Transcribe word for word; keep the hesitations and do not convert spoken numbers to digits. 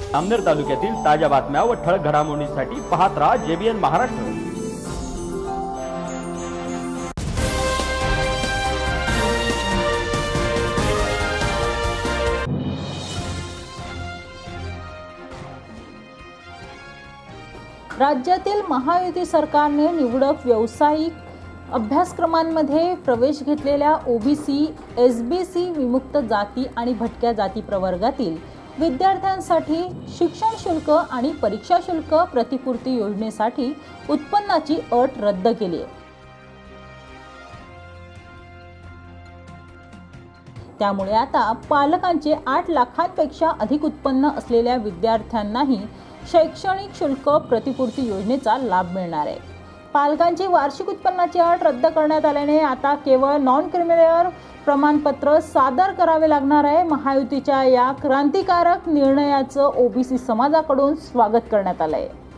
अमनेर तालुक्यातील ताज्या बातम्या व ठळक घडामोडींसाठी पाहत राहा जेबीएन महाराष्ट्र। राज्यातील महायुती सरकारने निवडक व्यावसायिक अभ्यासक्रमांमध्ये प्रवेश घेतलेल्या ओबीसी, एसबीसी, विमुक्त जाती आणि भटक्या जाती प्रवर्गातील विद्यार्थ्यांसाठी शिक्षण शुल्क आणि परीक्षा शुल्क प्रतिपूर्ती योजनेसाठी उत्पन्नाची अट रद्द केली आहे। त्यामुळे आता पालकांचे आठ लाखांपेक्षा अधिक उत्पन्न असलेल्या विद्यार्थ्यांनाही शैक्षणिक शुल्क प्रतिपूर्ती योजनेचा लाभ मिळणार आहे। पालकांची वार्षिक उत्पन्नाची अट रद्द करण्यात आल्याने आता केवळ नॉन क्रिमिनल प्रमाणपत्र सादर करावे लागणार आहे। महायुतीच्या या क्रांतिकारक निर्णयाचं ओबीसी समाजाकडून स्वागत करण्यात आलं आहे।